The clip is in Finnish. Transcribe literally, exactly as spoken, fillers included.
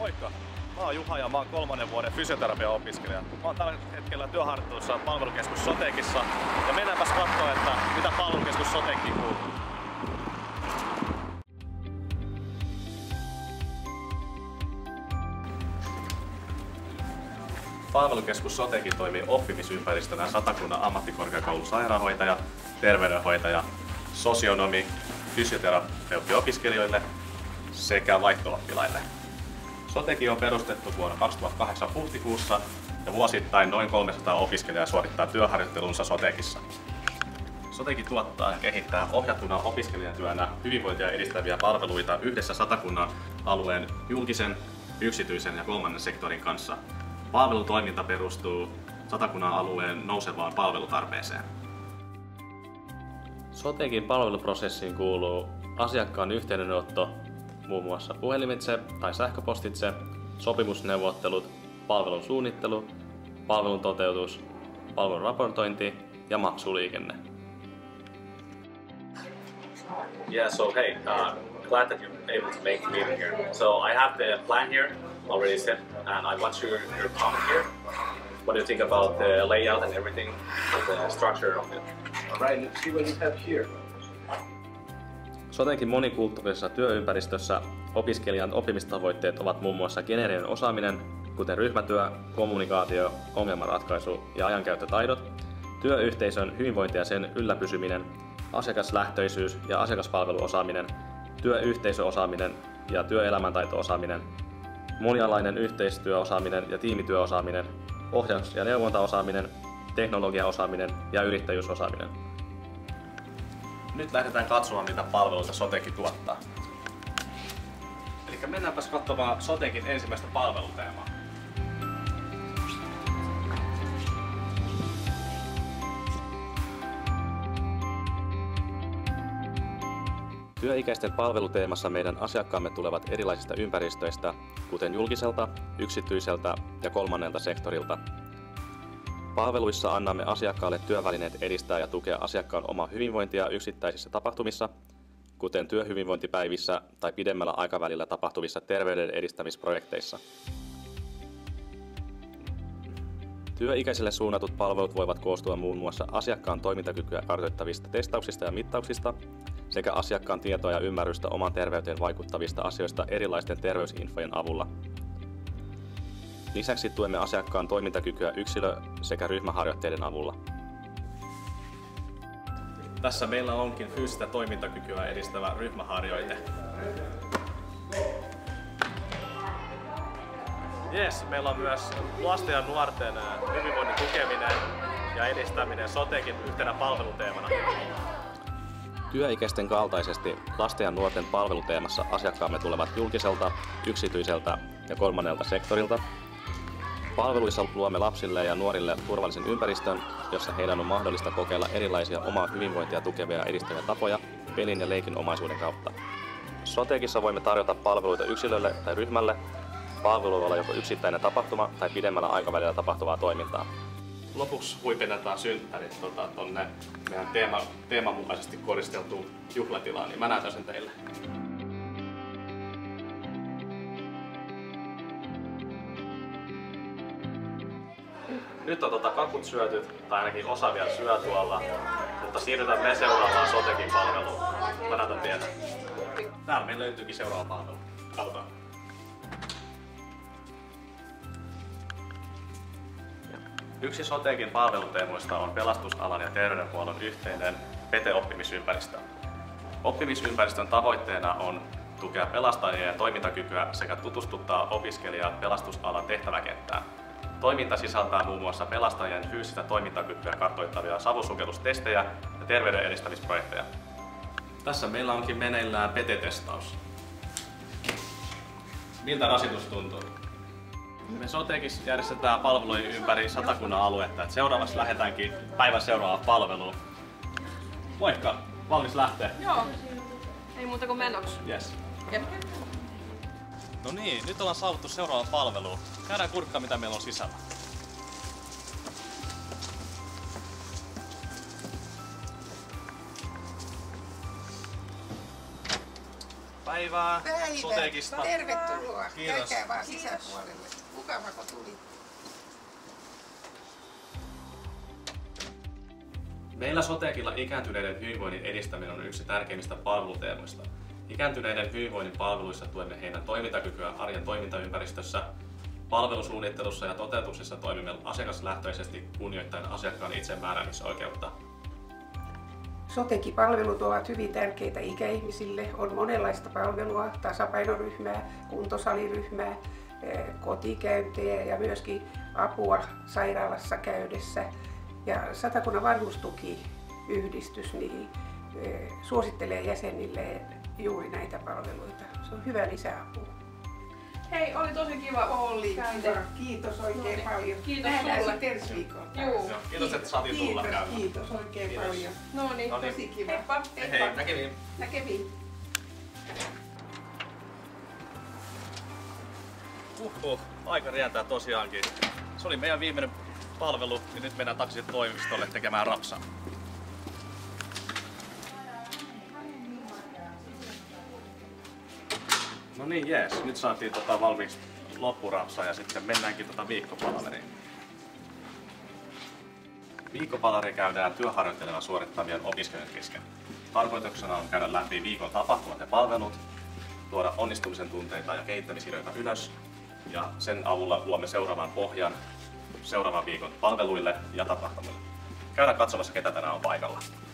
Moikka! Mä oon Juha ja mä oon kolmannen vuoden fysioterapiaopiskelija. Mä oon tällä hetkellä työharjoittelussa palvelukeskus Sotekissa ja mennäänpäs katsoa, että mitä palvelukeskus Sotekkiin kuuluu. Palvelukeskus Sotekin toimii oppimisympäristönä Satakunnan ammattikorkeakoulun sairaanhoitaja, terveydenhoitaja, sosionomi, fysioterapeutti-opiskelijoille sekä vaihto-oppilaille. Sotekin on perustettu vuonna kaksituhattakahdeksan huhtikuussa ja vuosittain noin kolmesataa opiskelijaa suorittaa työharjoittelunsa Sotekissa. Sotekin tuottaa ja kehittää ohjattuna opiskelijatyönä hyvinvointia edistäviä palveluita yhdessä Satakunnan alueen julkisen, yksityisen ja kolmannen sektorin kanssa. Palvelutoiminta perustuu Satakunnan alueen nousevaan palvelutarpeeseen. Sotekin palveluprosessiin kuuluu asiakkaan yhteydenotto muun muassa puhelimitse tai sähköpostitse, sopimusneuvottelut, palvelun suunnittelu, palvelun toteutus, palvelun raportointi ja maksuliikenne. Yeah, so hey, uh, glad that you're able to make the meeting here. So I have the plan here already set, and I want your, your comment here. What do you think about the layout and everything, the structure of it? All right, let's see what you have here. Sotekin monikulttuurisessa työympäristössä opiskelijan oppimistavoitteet ovat muun muassa geneerinen osaaminen, kuten ryhmätyö, kommunikaatio, ongelmanratkaisu ja ajankäyttötaidot, työyhteisön hyvinvointi ja sen ylläpysyminen, asiakaslähtöisyys ja asiakaspalveluosaaminen, työyhteisöosaaminen ja työelämäntaito-osaaminen, monialainen yhteistyöosaaminen ja tiimityöosaaminen, ohjaus- ja neuvontaosaaminen, teknologiaosaaminen ja yrittäjyysosaaminen. Nyt lähdetään katsomaan, mitä palveluita Sotekin tuottaa. Eli mennäänpäs katsomaan Sotekin ensimmäistä palveluteemaa. Työikäisten palveluteemassa meidän asiakkaamme tulevat erilaisista ympäristöistä, kuten julkiselta, yksityiseltä ja kolmannelta sektorilta. Palveluissa annamme asiakkaalle työvälineet edistää ja tukea asiakkaan omaa hyvinvointia yksittäisissä tapahtumissa, kuten työhyvinvointipäivissä tai pidemmällä aikavälillä tapahtuvissa terveyden edistämisprojekteissa. Työikäisille suunnatut palvelut voivat koostua muun muassa asiakkaan toimintakykyä kartoittavista testauksista ja mittauksista sekä asiakkaan tietoa ja ymmärrystä oman terveyteen vaikuttavista asioista erilaisten terveysinfojen avulla. Lisäksi tuemme asiakkaan toimintakykyä yksilö- sekä ryhmäharjoitteiden avulla. Tässä meillä onkin fyysistä toimintakykyä edistävä ryhmäharjoite. Yes, meillä on myös lasten ja nuorten hyvinvoinnin tukeminen ja edistäminen Sotekin yhtenä palveluteemana. Työikäisten kaltaisesti lasten ja nuorten palveluteemassa asiakkaamme tulevat julkiselta, yksityiseltä ja kolmannelta sektorilta. Palveluissa luomme lapsille ja nuorille turvallisen ympäristön, jossa heidän on mahdollista kokeilla erilaisia omaa hyvinvointia tukevia ja edistäviä tapoja pelin ja leikinomaisuuden kautta. Sotekissa voimme tarjota palveluita yksilölle tai ryhmälle. Palvelu voi olla joko yksittäinen tapahtuma tai pidemmällä aikavälillä tapahtuvaa toimintaa. Lopuksi huipennetaan synttärit tota, tonne meidän teema, teeman mukaisesti koristeltuun juhlatilaan, niin mä näytän sen teille. Nyt on tota kakut syöty, tai ainakin osa vielä syö tuolla, mutta siirrytään me seuraavaan Sotekin palveluun. Mä näytän teille. Täällä meillä löytyykin seuraava palvelu. Katsotaan. Yksi Sotekin palveluteemoista on pelastusalan ja terveydenhuollon yhteinen P E T E-oppimisympäristö. Oppimisympäristön tavoitteena on tukea pelastajien toimintakykyä sekä tutustuttaa opiskelijat pelastusalan tehtäväkenttään. Toiminta sisältää muun muassa pelastajien fyysistä toimintakykyä kartoittavia savusukellustestejä ja terveyden edistämisprojekteja. Tässä meillä onkin meneillään P E T E-testaus. Miltä rasitus tuntuu? Me Sotekissa järjestetään palveluja ympäri Satakunnan aluetta. Et seuraavaksi lähdetäänkin päivän seuraavaan palveluun. Moikka! Valmis lähteä? Joo. Ei muuta kuin menoksi. Yes. Jep. No niin, nyt ollaan saavuttu seuraavaan palveluun. Käydään kurkkaan, mitä meillä on sisällä. Päivää Päivää. Sotekista. Tervetuloa. Kiitos. Käykää vaan sisäpuolelle. Mukava kun tulit. Meillä Sotekilla ikääntyneiden hyvinvoinnin edistäminen on yksi tärkeimmistä palveluteemoista. Ikääntyneiden hyvinvoinnin palveluissa tuemme heidän toimintakykyä arjen toimintaympäristössä. Palvelusuunnittelussa ja toteutuksessa toimimme asiakaslähtöisesti kunnioittaen asiakkaan itsemääräämisoikeutta. Sotekipalvelut ovat hyvin tärkeitä ikäihmisille. On monenlaista palvelua, tasapainoryhmää, kuntosaliryhmää, kotikäyntejä ja myöskin apua sairaalassa käydessä. Ja Satakunnan vanhustukiyhdistys niin suosittelee jäsenille juuri näitä palveluita. Se on hyvä lisäapu. Hei, oli tosi kiva Olli, käydä. kiitos oikein No, paljon. kiitos Nähdään sulle. sitten ensi viikolla. Juu. Joo, kiitos, että saatiin tulla Kiitos, käymään. kiitos oikein Kiitos. paljon. No niin, No niin. Tosi kiva. Heippa. Hei, näkemiin. Näkemiin. Uhuh, aika rientää tosiaankin. Se oli meidän viimeinen palvelu, niin nyt mennään takaisin toimistolle tekemään rapsaa. No niin, jees. Nyt saatiin tota valmiiksi loppurapsa ja sitten mennäänkin tota viikkopalaveriin. Viikkopalaveri käydään työharjoittelua suorittavien opiskelijoiden kesken. Tarkoituksena on käydä läpi viikon tapahtumat ja palvelut, tuoda onnistumisen tunteita ja kehittämisidioita ylös ja sen avulla luomme seuraavan pohjan seuraavan viikon palveluille ja tapahtumille. Käydään katsomassa, ketä tänään on paikalla.